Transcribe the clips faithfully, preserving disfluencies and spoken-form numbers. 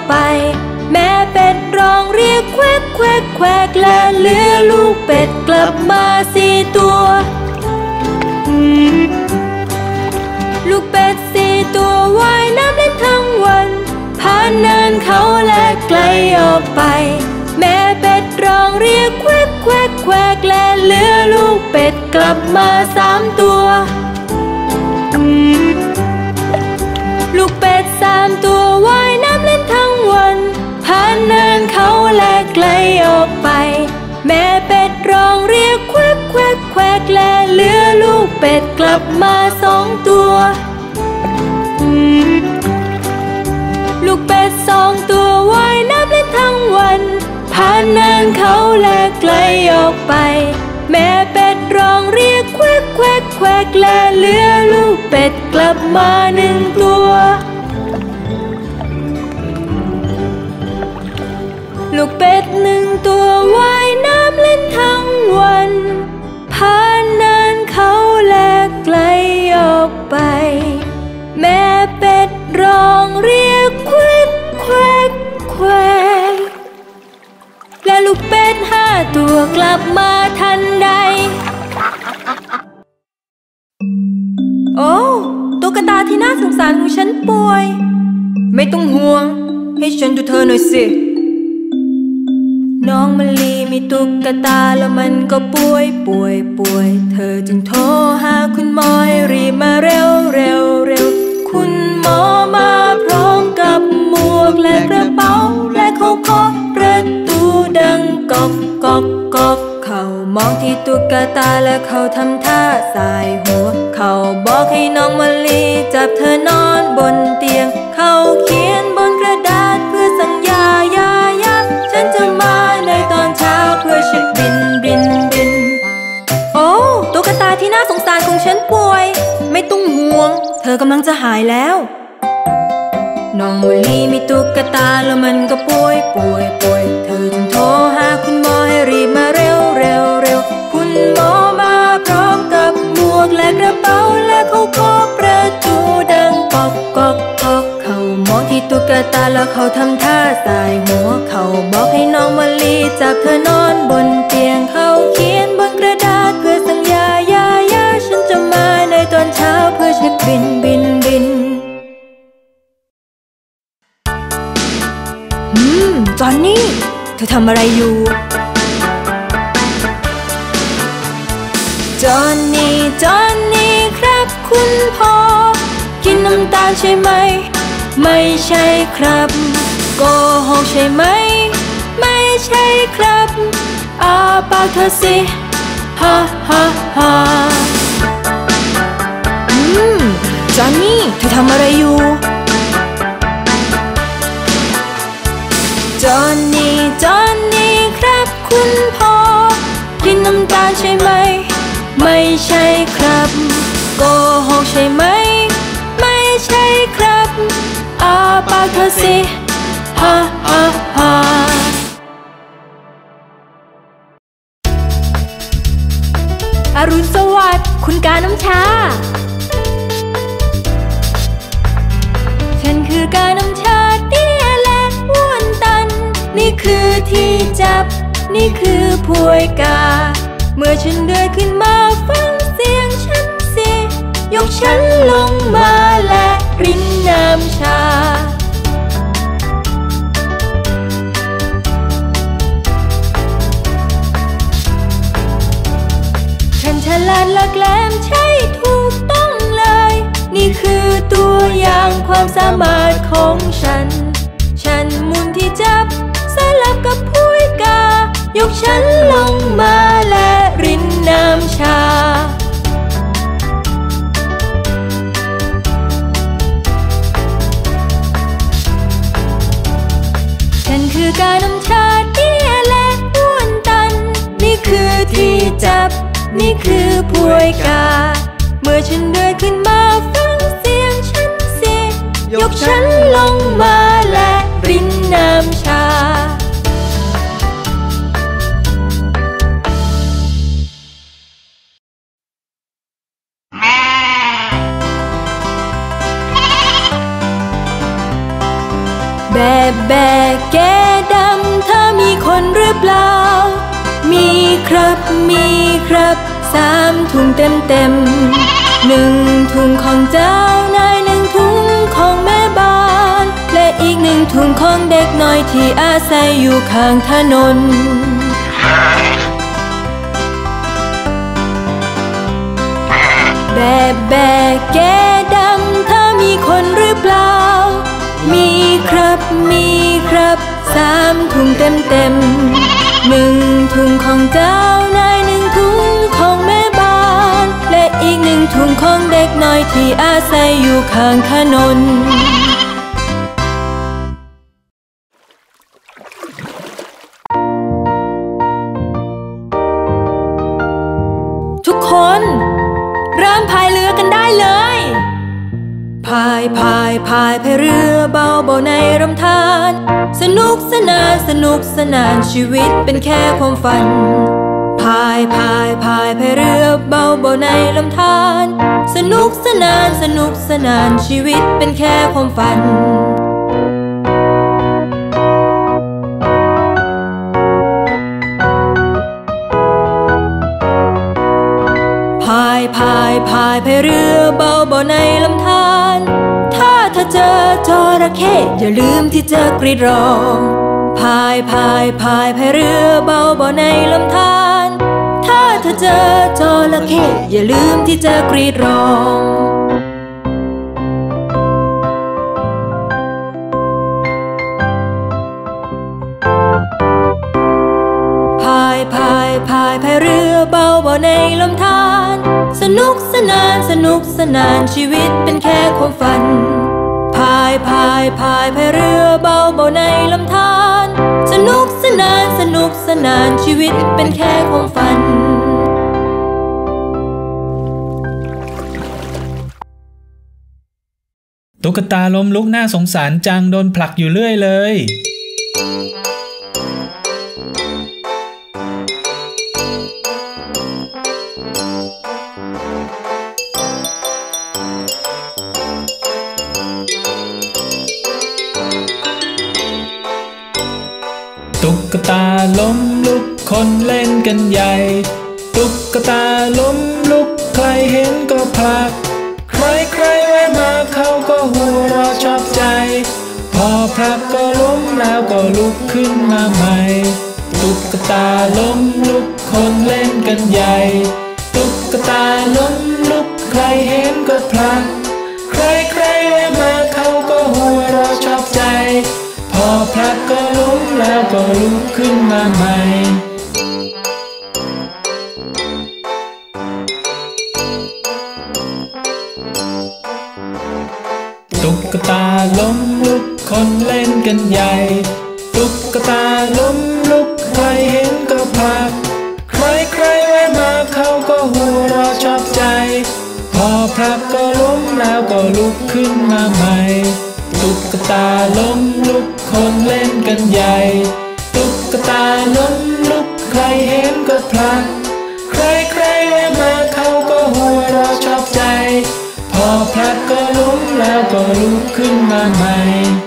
ไปแม่เป็ดร้องเรียกแควกแควกแควกและเหลือลูกเป็ดกลับมาสี่ตัวลูกเป็ดสี่ตัวว่ายน้ำเล่นทั้งวันผ่านเนินเขาและไกลออกไปแม่เป็ดร้องเรียกแควกแควกแควกและเหลือลูกเป็ดกลับมาสามตัวลูกเป็ดสามตัวว่ายน้ำเล่นทั้งวันผ่านเนินเขาและไกลออกไปแม่เป็ดร้องเรียกแควกแควกแควกและเหลือลูกเป็ดกลับมาสองตัวลูกเป็ดสองตัวว่ายน้ำเล่นทั้งวันผ่านเนินเขาและไกลออกไปแม่เป็ดร้องเรียกแควกแควกแควกและเหลือลูกเป็ดกลับมาหนึ่งตัวลูกเป็ดหนึ่งตัวว่ายน้ำเล่นทั้งวันผ่านเนินเขาและไกลออกไปแม่เป็ดร้องเรียกแควกแควกแควกและลูกเป็ดห้าตัวกลับมาทันใดโอ้ตุ๊กตาที่น่าสงสารของฉันป่วยไม่ต้องห่วงให้ฉันดูเธอหน่อยสิน้องมะลีมีตุ๊กตาแล้วมันก็ป่วยป่วยป่วยเธอจึงโทรหาคุณหมอให้รีบมาเร็วเร็วเร็วคุณหมอมาพร้อมกับหมวกและกระเป๋าและเขาเคาะประตูดังก๊อกก๊อกก๊อกเขามองที่ตุ๊กตาและเขาทำท่าสายหัวเขาบอกให้น้องมะลีจับเธอนอนบนเตียงเขาเขียนบนกระดาษเพื่อสัญญายายาฉันจะมาในตอนเช้าเพื่อเช็คบินบินบินโอ้ตุ๊กตาที่น่าสงสารของฉันป่วยไม่ต้องห่วงเธอกำลังจะหายแล้วน้องมะลีมีตุ๊กตาแล้วมันก็ป่วยป่วยป่วยเธอจึงโทรหาคุณหมอให้รีบมาเร็วเร็วเร็วคุณหมอมาพร้อมกับหมวกและกระเป๋าและเขาเคาะประตูดังก๊อกก๊อกก๊อกเขามองที่ตุ๊กตาแล้วเขาทำท่าสายหัวเขาบอกให้น้องมะลีจับเธอนอนบนเตียงเขาเขียนบนกระดาษเพื่อสัญญายายาฉันจะมาในตอนเช้าเพื่อเช็คบินบินบินอืมจอนนี่เธอทำอะไรอยู่จอนนี่จอนนี่ครับคุณพ่อกินน้ำตาลใช่ไหมไม่ใช่ครับโกหกใช่ไหมไม่ใช่ครับอาปากเธอสิฮ่าฮ่าฮ่าอืมจอนนี่เธอทำอะไรอยู่จอนนี่จอนนี่ครับคุณพ่อกินน้ำตาลใช่ไหมไม่ใช่ครับโกหกใช่ไหมไม่ใช่ครับอาปากเธอสิฮ่าฮ่าฮ่าอรุณสวัสดิ์คุณกาน้ำชาฉันคือกาน้ำชาเตี้ยและอ้วนตันนี่คือที่จับนี่คือพวยกาเมื่อฉันเดินขึ้นมาฟังเสียงฉันสิยกฉันลงมาและรินน้ำชาฉันฉลาดหลักแหลมใช่ถูกต้องเลยนี่คือตัวอย่างความสามารถของฉันฉันมุนที่จับสลับกับพวยกายกฉันลงมาและรินน้ำชาฉันคือกาน้ำชาเตี้ยและอ้วนตันนี่คือที่จับนี่คือพวยกาเมื่อฉันเดินขึ้นมาฟังเสียงฉันสิยกฉันลงมาและรินน้ำชาเบแบบแบกแก้ดำถ้ามีคนหรือเปล่ามีครับมีครับสามถุงเต็มเต็มหนึ่งถุงของเจ้านายหนึ่งถุงของแม่บ้านและอีกหนึ่งถุงของเด็กน้อยที่อาศัยอยู่ข้างถนนแบบแบกแก้ดำถ้ามีคนหรือเปล่ามีครับมีครับสามถุงเต็มเต็มหนึ่งถุงของเจ้านายหนึ่งถุงของแม่บ้านและอีกหนึ่งถุงของเด็กน้อยที่อาศัยอยู่ข้างถนนทุกคนเริ่มพายเรือกันได้เลยพายพายพายพายเรือเบาเบาในลำธารสนุกสนานสนุกสนานชีวิตเป็นแค่ความฝันพายพายพายพายเรือเบาเบาในลำธารสนุกสนานสนุกสนานชีวิตเป็นแค่ความฝันพายพายพายพายเรือเบาเบาในลำธารถ้าเธอเจอจระเข้อย่าลืมที่จะกรีดร้องพายพายพายพายเรือเบาเบาในลำธารถ้าเธอเจอจระเข้อย่าลืมที่จะกรีดร้องพายพายพายพายเรือเบาเบาในลำธารสนุกสนานสนุกสนานชีวิตเป็นแค่ความฝันพายพายพายพายเรือเบาเบาในลำธารสนุกสนานสนุกสนานชีวิตเป็นแค่ความฝันตุ๊กตาล้มลุกน่าสงสารจังโดนผลักอยู่เรื่อยเลยตุ๊กตาล้มลุกคนเล่นกันใหญ่ตุ๊กตาล้มลุกใครเห็นก็ผลักใครใครแวะมาเขาก็หัวเราะชอบใจพอผลักก็ล้มแล้วก็ลุกขึ้นมาใหม่ตุ๊กตาล้มลุกคนเล่นกันใหญ่ตุ๊กตาล้มลุกใครเห็นก็ผลักใครใครแวะมาเขาก็หัวเราะชอบใจพอผลักก็ล้มแล้วก็ลุกขึ้นมาใหม่ตุ๊กตาล้มลุกคนเล่นกันใหญ่ตุ๊กตาล้มลุกใครเห็นก็ผลักใครใครแวะมาเขาก็หัวเราะชอบใจพอผลักก็ล้มแล้วก็ลุกขึ้นมาใหม่ตุ๊กตาล้มลุกคนเล่นกันใหญ่ตุ๊กตาล้มลุกใครเห็นก็ผลักใครใครแวะมาเขาก็หัวเราะชอบใจพอผลักก็ล้มแล้วก็ลุกขึ้นมาใหม่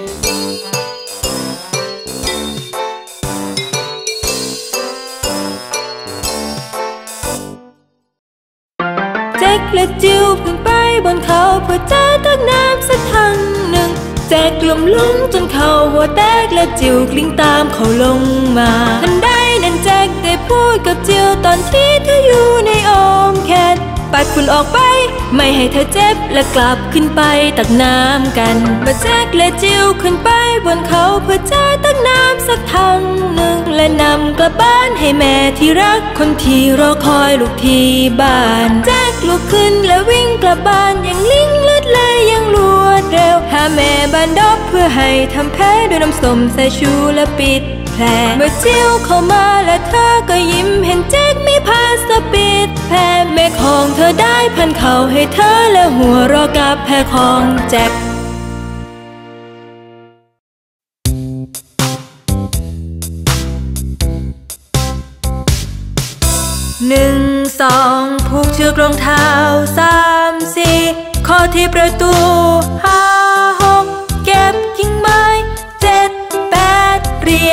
แจ็คและจิวขึ้นไปบนเขาเพื่อเจอตักน้ำสักถังหนึ่งแจ็คล้มลงจนเขาหัวแตกและจิวกลิ้งตามเขาลงมาทันใดนั้นแจ็คได้พูดกับจิวตอนที่เธออยู่ในอ้อมแขนปัดฝุ่นออกไปไม่ให้เธอเจ็บและกลับขึ้นไปตักน้ำกันเมื่อแจ็คและจิวขึ้นไปบนเขาเพื่อเจอตักน้ำสักถังหนึ่งและนำกลับบ้านให้แม่ที่รักคนที่รอคอยลูกที่บ้านแจ็คลุกขึ้นและวิ่งกลับบ้านอย่างลิงเลือดไหลอย่างรวดเร็วหาแม่บ้านดอบเพื่อให้ทำแผลด้วยน้ำส้มสายชูและปิดแผลเมื่อจิวเข้ามาและเธอก็ยิ้มเห็นแจ็คมีผ้าสปิดแผลแม่ของเธอได้พันเข่าให้เธอและหัวเราะกับแผลของแจ็คหนึ่งสองผูกเชือกรองเท้าสามสี่ข้อที่ประตูห้าหกเก็บกิ่งไม้เจ็ด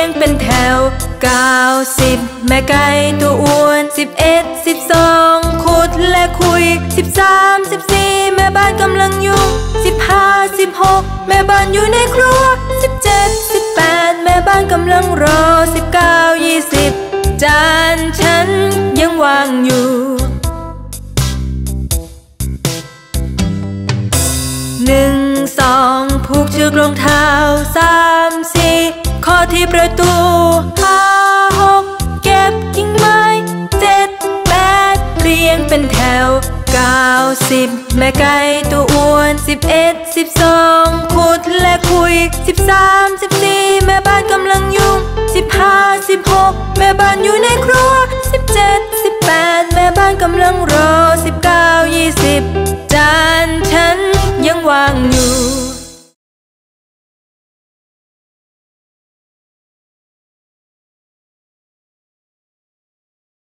งเป็นแถวเก้าสิบแม่ไก่ตัวอ้วนสิบเอ็ดสิบสองขุดและคุยสิบสามสิบสี่แม่บ้านกำลังยุ่งสิบห้าสิบหกแม่บ้านอยู่ในครัวสิบเจ็ดสิบแปดแม่บ้านกำลังรอสิบเก้ายี่สิบจานฉันยังวางอยู่หนึ่งสองผูกเชือกรองเท้าสามสี่ข้อที่ประตูห้าหกเก็บกิ่งไม้เจ็ดแปดเรียงเป็นแถวเก้าสิบแม่ไก่ตัวอ้วนสิบเอ็ดสิบสองขุดและคุยสิบสามสิบสี่แม่บ้านกำลังยุ่งสิบห้าสิบหกแม่บ้านอยู่ในครัวสิบเจ็ดสิบแปดแม่บ้านกำลังรอ